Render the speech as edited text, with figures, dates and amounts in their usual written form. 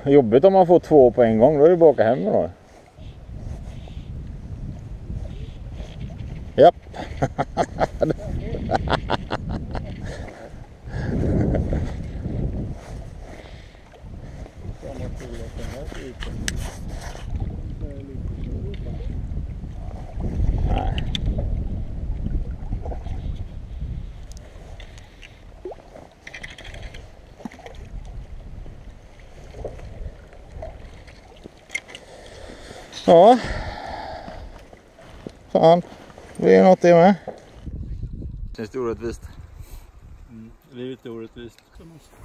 Jobbigt om man får 2 på en gång, då är det bara att åka hem då. Japp. Ja. Fan. Det är något det med. Känns det orättvist? Det är lite orättvist.